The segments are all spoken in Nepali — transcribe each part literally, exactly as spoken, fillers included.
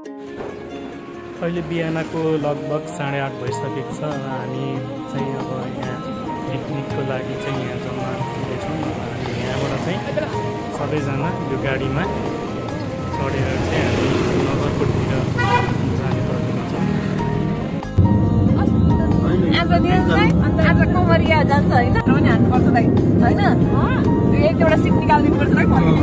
अहिले बिहानको लगभग साढे आठ भइसकेको छ र हामी चाहिँ अब यहाँ पिकनिकको लागि चाहिँ यहाँ जम्मा हुँदैछौँ। हामी यहाँबाट चाहिँ सबैजना यो गाडीमा चढेर चाहिँ हामी नगरकोटतिर जाने तर्फमा छौँ। आज कमरिया जान्छ होइन पनि हान्नुपर्छ दाइ होइन एक एउटा सिप निकालिदिनुपर्छ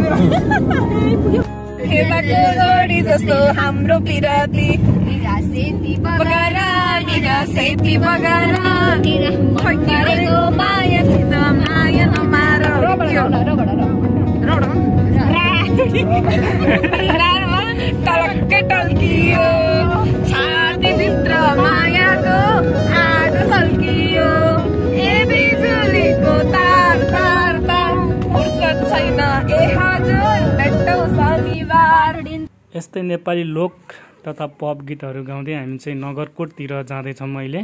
गोडी जस्तो हाम्रो पिराती सेती बगारा सेती बगारा मायासित माया नमार टलक्कै टल्कियो छातीभित्र मायाको आगो सल्कियो ए बिजुलीको तार तार तार फुर्सद छैन ए हजुर भेट्टौ शनिबार। यस्तै नेपाली लोक तथा पप गीतहरू गाउँदै हामी चाहिँ नगरकोटतिर जाँदैछौँ अहिले।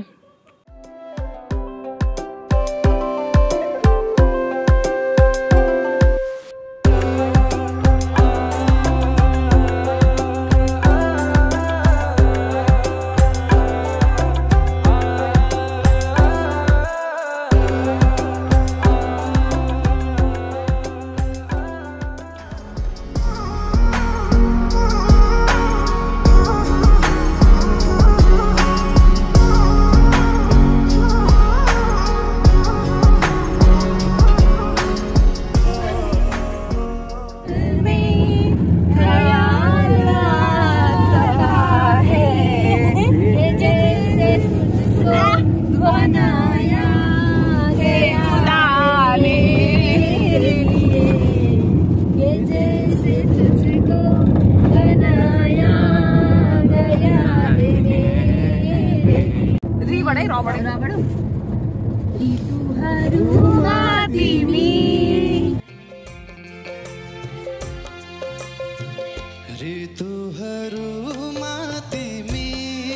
ऋतुहरूमा तिमी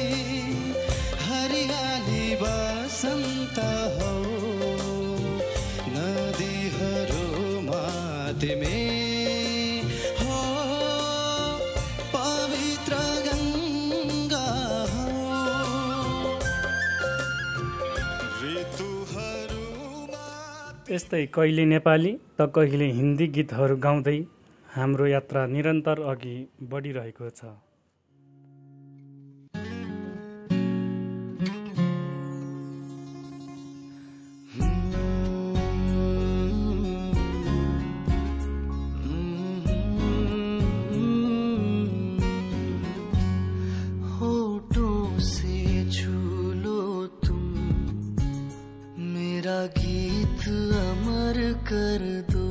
हरियाली बसन्त हौ नदीहरूमा तिमी हो पवित्र गङ्गा हौ ऋतुहरूमा। यस्तै कहिले नेपाली त कहिले हिन्दी गीतहरू गाउँदै हाम्रो यात्रा निरन्तर अघि बढिरहेको छ। होठों से छू लो तुम मेरा गीत अमर कर दो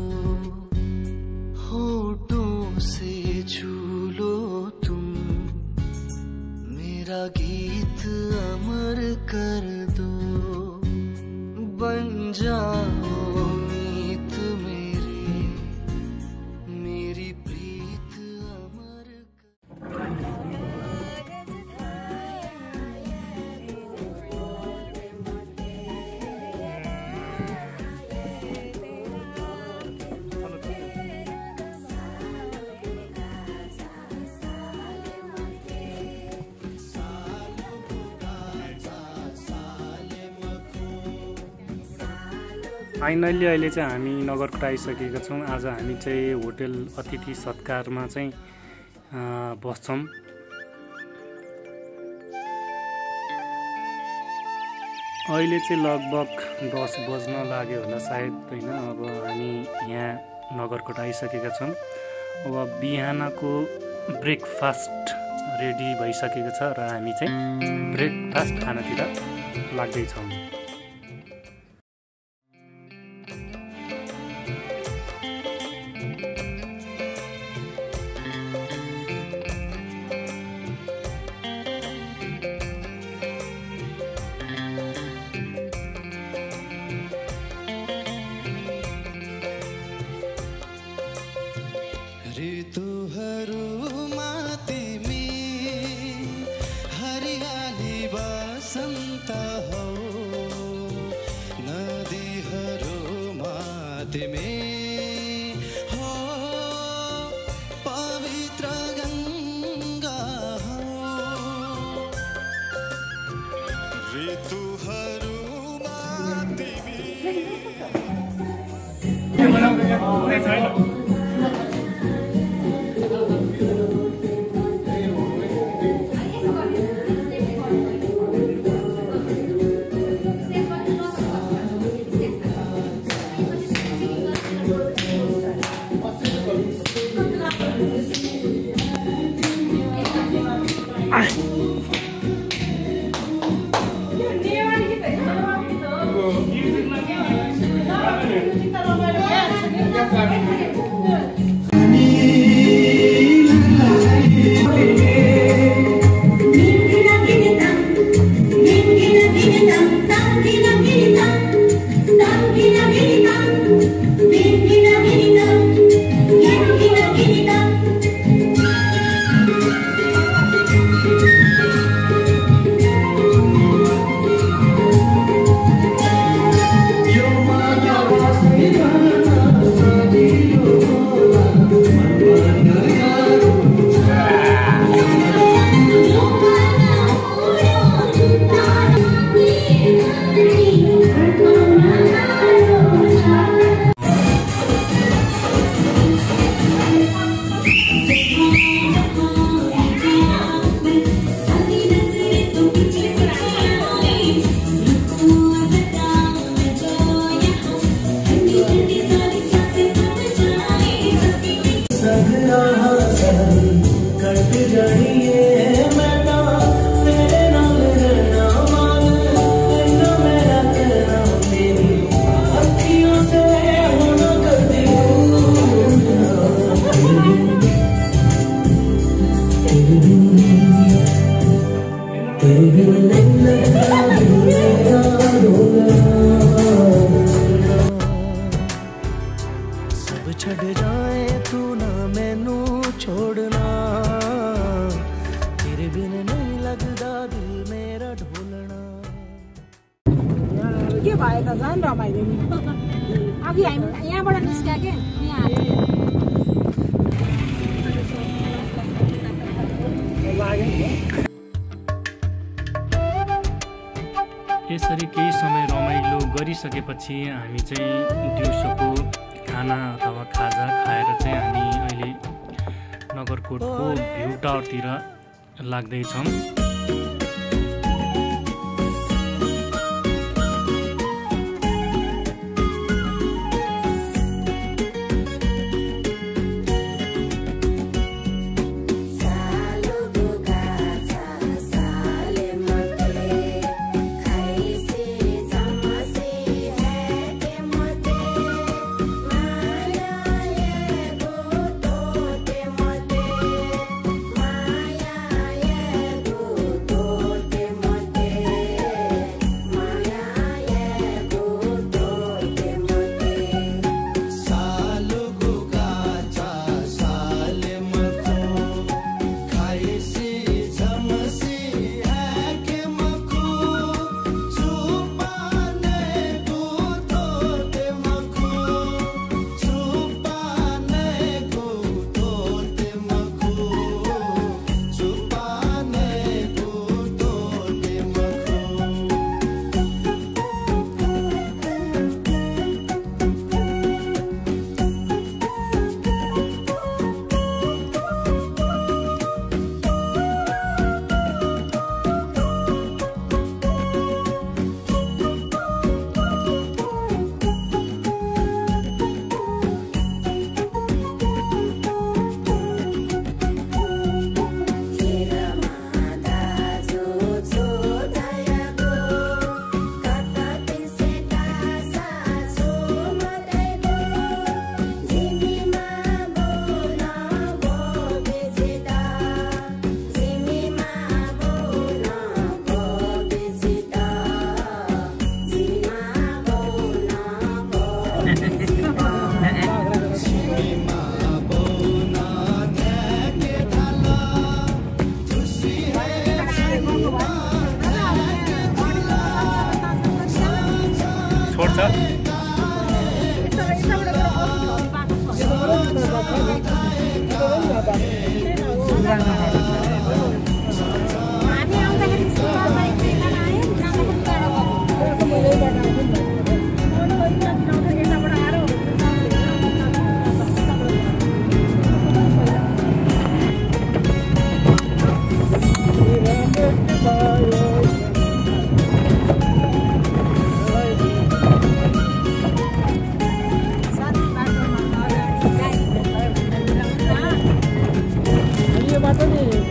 होठों से छू लो तुम मेरा गीत अमर कर दो बन जाओ मीत मेरे मेरी प्रीत अमर फाइनल्ली अहिले चाहिँ हामी नगरकोट आइसकेका छौँ। आज हामी चाहिँ होटेल अतिथि सत्कारमा चाहिँ बस्छौँ। अहिले चाहिँ लगभग दस बज्न लाग्यो होला सायद होइन। अब हामी यहाँ नगरकोट आइसकेका छौँ। अब बिहानको ब्रेकफास्ट रेडी भइसकेको छ र हामी चाहिँ ब्रेकफास्ट खानातिर लाग्दैछौँ। ऋतुहरूमा तिमी हरियाली बसन्त हौ नदीहरूमा तिमी हो पवित्र गङ्गा हौ के भयो त झन् रमाइलो नि अघि हामी यहाँबाट निस्क्या के यहाँ यसरी केही समय रमाइलो गरिसकेपछि हामी चाहिँ दिउँसोको खाना अथवा खाजा खाएर चाहिँ हामी अहिले नगरकोटको भ्यू टावरतिर लाग्दैछौँ। बाटो नि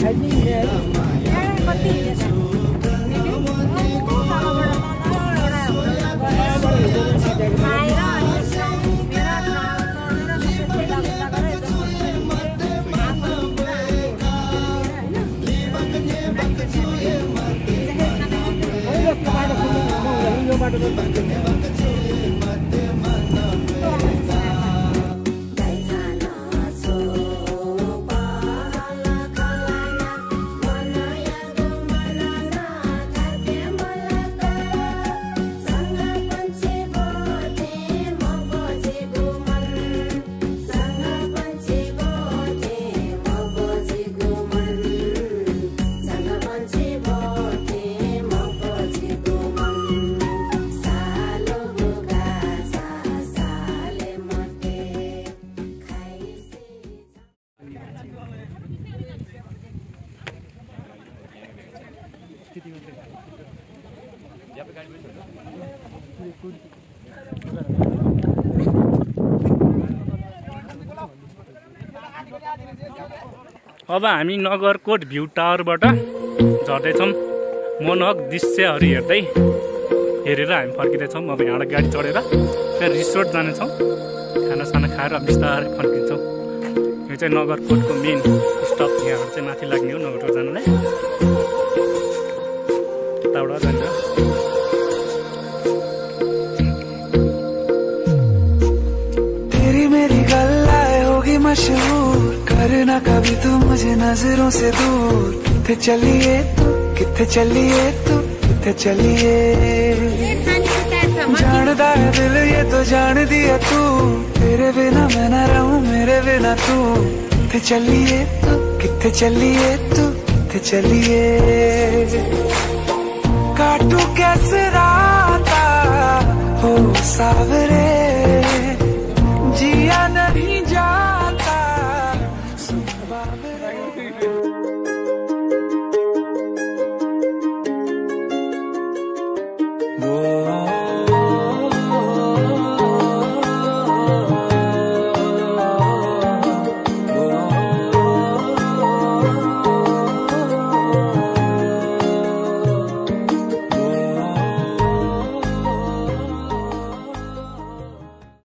अब हामी नगरकोट भ्यू टावरबाट झर्दैछौँ। मनोहक दृश्यहरू हेर्दै हेरेर हामी फर्किँदैछौँ। अब यहाँबाट गाडी चढेर त्यहाँ रिसोर्ट जानेछौँ, खानासाना खाएर बिस्तारै फर्किन्छौँ। यो चाहिँ नगरकोटको मेन स्टप, यहाँबाट चाहिँ माथि लाग्ने हो नगरकोट जानलाई। यताबाट जान्छ। तेरी मेरी गल्लाए होगी मशहूर, करना कभी तू मुझे नजरों से दूर। किथे चलिए तू, किथे चलिए तू, किथे चलिए। जानदा है दिल ये तो जान दिया तू, तेरे बिना मैं न रहूं मेरे बिना तू। किथे चलिए तू, किथे चलिए तू, किथे चलिए। काटू कैसे राता हो सावरे, जिया नहीं